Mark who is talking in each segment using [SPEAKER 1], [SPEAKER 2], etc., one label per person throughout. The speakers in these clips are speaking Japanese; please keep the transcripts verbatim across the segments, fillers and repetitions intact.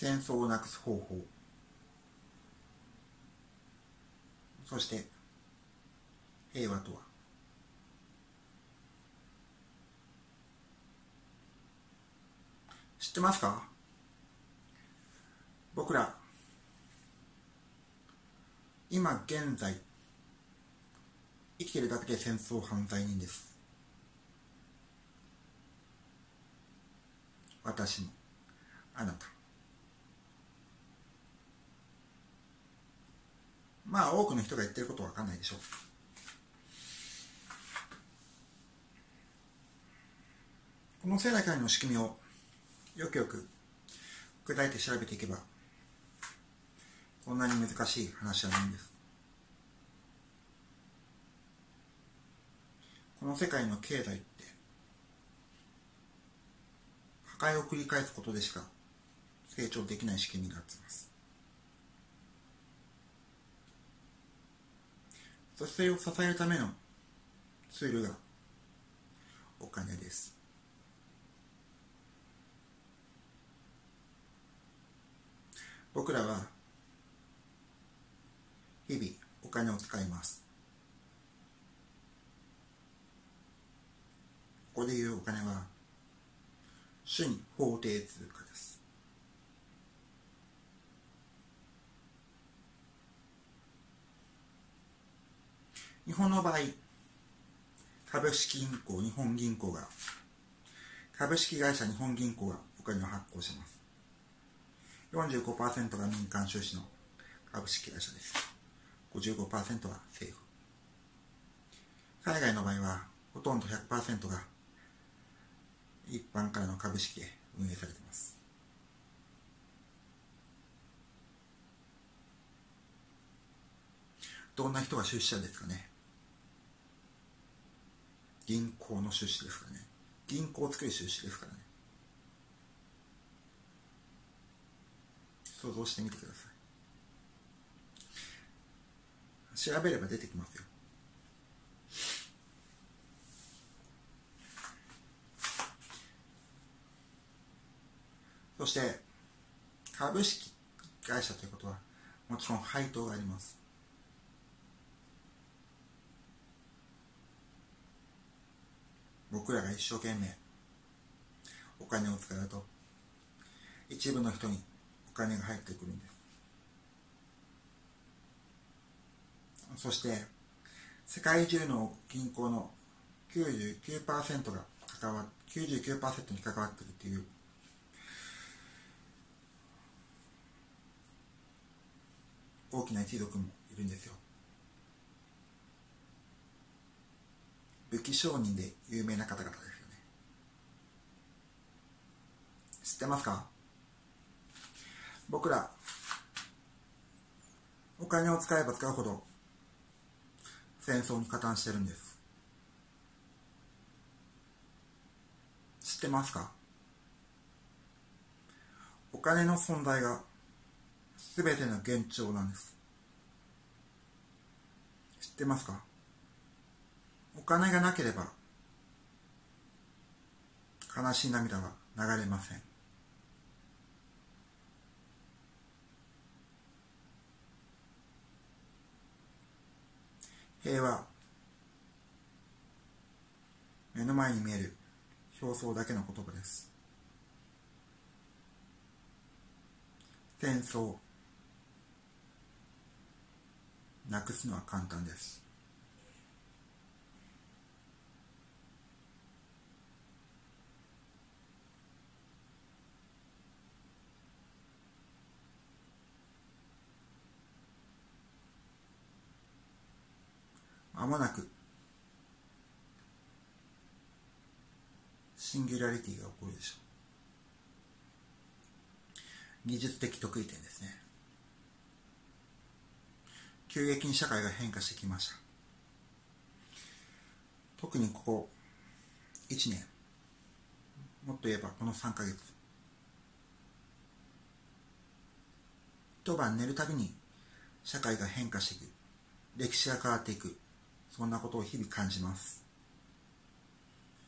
[SPEAKER 1] 戦争をなくす方法、そして平和とは。知ってますか？僕ら今現在生きているだけで戦争犯罪人です。私もあなた、まあ多くの人が言ってることは分かんないでしょう。この世界の仕組みをよくよく砕いて調べていけばこんなに難しい話はないんです。この世界の経済って破壊を繰り返すことでしか成長できない仕組みになっています。そしてそれを支えるためのツールがお金です。僕らは日々お金を使います。ここでいうお金は主に法定通貨です。日本の場合、株式銀行、日本銀行が株式会社日本銀行がお金を発行します。よんじゅうごパーセント が民間出資の株式会社です。ごじゅうごパーセント は政府。海外の場合はほとんど ひゃくパーセント が一般からの株式で運営されています。どんな人が出資者ですかね。銀行の出資ですからね。銀行を作る出資ですからね。想像してみてください。調べれば出てきますよ。そして株式会社ということはもちろん配当があります。僕らが一生懸命お金を使うと一部の人にお金が入ってくるんです。そして世界中の銀行の きゅうじゅうきゅうパーセント が関わ きゅうじゅうきゅうパーセント に関わっているという大きな一族もいるんですよ。武器商人で有名な方々ですよね。知ってますか？僕らお金を使えば使うほど戦争に加担してるんです。知ってますか？お金の存在が全ての幻聴なんです。知ってますか？お金がなければ悲しい涙は流れません。平和、目の前に見える表層だけの言葉です。戦争、なくすのは簡単です。まもなくシンギュラリティが起こるでしょう。技術的得意点ですね。急激に社会が変化してきました。特にここいちねん、もっと言えばこのさんかげつ、一晩寝るたびに社会が変化していく、歴史が変わっていく、そんなことを日々感じます。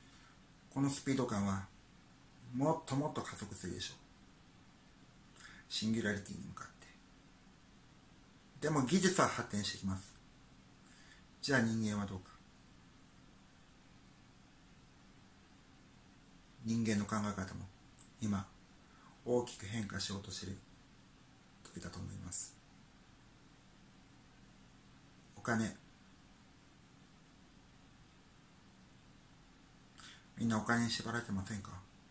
[SPEAKER 1] このスピード感はもっともっと加速するでしょう。 シンギュラリティに向かって。でも技術は発展してきます。じゃあ人間はどうか。人間の考え方も今大きく変化しようとしている時だと思います。お金、みんなお金に縛られてませんか？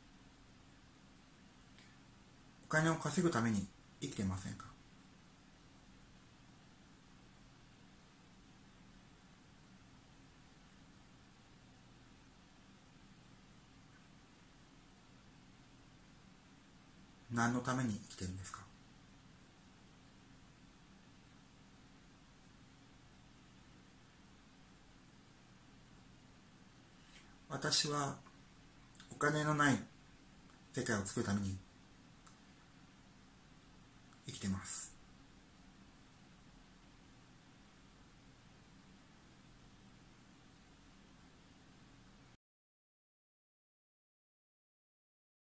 [SPEAKER 1] お金を稼ぐために生きてませんか？何のために生きてるんですか？私はお金のない世界を作るために生きてます。